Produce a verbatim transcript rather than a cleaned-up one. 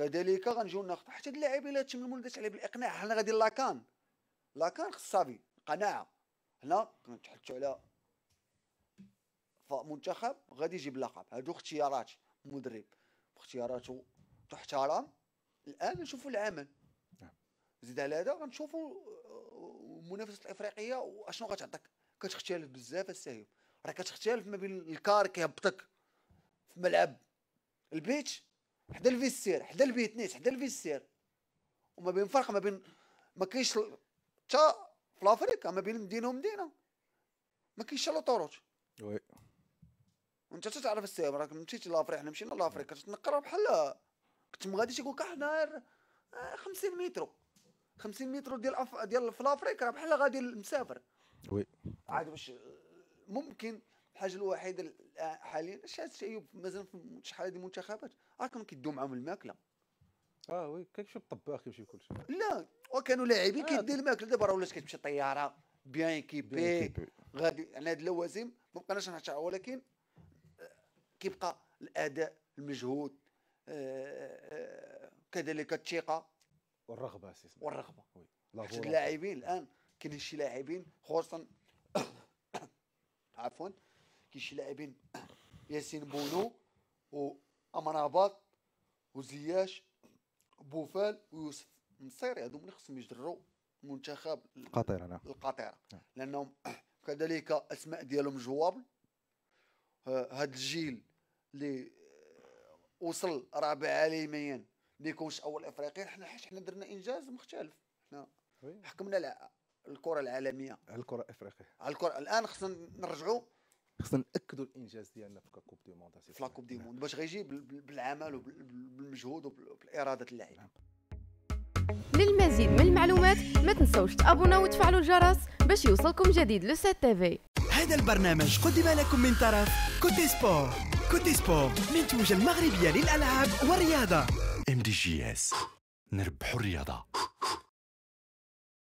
كذلك غنجيو ناخذ حتى اللاعبين هادشي من المولدات عليه بالاقناع. حنا غادي لاكان لاكان خص صافي قناعه. هنا كنتحدثوا على منتخب غادي يجيب اللقب، هادو اختيارات مدرب اختياراته تحترم. الان نشوفوا العمل. زيد على هذا غنشوفوا المنافسه الافريقيه واشنو غتعطيك. كتختلف بزاف السايب، راه كتختلف ما بين الكار كيهبطك في ملعب البيتش حدا الفيستير حدا البيت نيت حدا الفيستير، وما بين فرق ما بين ما كاينش حتى في لافريكا ما بين مدينه ومدينه ما كاينش لوطوروت. وي وانت تعرف السايب راك مشيتي لافريقيا، حنا مشينا لافريكا تنقرا بحال كنت مغادي تيقول لك حنا خمسين متر خمسين متر ديال أف... ديال في لافريكا بحال غادي مسافر. وي عاد باش ممكن الحاجه الوحيده حاليا شي ايوب مازال في شحال هذه المنتخبات راكم كيدوا معاهم الماكله. اه وي كيمشي الطباخ كيمشي كلشي. لا وكانوا لاعبين كيدير الماكله، دابا راه ولات كتمشي طياره بيان ايكيبي غادي يعني هاد اللوازم ما بقناش نعطيها، ولكن كيبقى الاداء المجهود آه كذلك الثقه والرغبه اساسا والرغبه. وي حيت اللاعبين الان كاين شي لاعبين خصوصا عفوا كاين شي لاعبين ياسين بونو وامراباط وزياش بوفال ويوسف النصيري، هادو ملي خصهم يجروا المنتخب القطيره. نعم القطيره لانهم كذلك اسماء ديالهم جوابل. هاد الجيل اللي وصل رابع عالميا ما يكونش اول افريقيا، حنا حنا درنا انجاز مختلف. حنا حكمنا الكره العالميه على الكره الافريقيه على الكره. الان خصنا نرجعوا خصنا ناكدوا الانجاز ديالنا في كوب دي موند في لا كوب دي موند باش غيجي بالعمل وبالمجهود وبالاراده اللاعب. للمزيد من المعلومات ما تنسوش تابوناو وتفعلوا الجرس باش يوصلكم جديد لو سات تيفي. هذا البرنامج قدم لكم من طرف كوتي سبور. كوتي سبور منتوجة المغربية للألعاب والرياضة. ام دي جي اس نربحوا الرياضة.